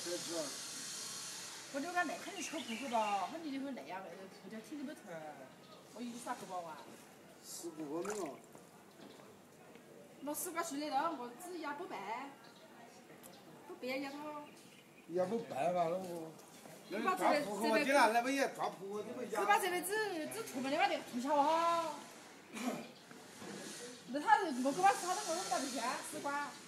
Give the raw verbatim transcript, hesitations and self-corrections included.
我就讲那肯定是口不口吧，很就会那样，不叫听你们头儿，我一耍口包啊。 是不可能哦。 老师瓜训得到，我只牙不掰，不掰牙头。 也不掰吧，那我。 只把这个这个，只把这个只只吐门的把这个吐小哈。那他我给他他都我都不得钱，丝瓜。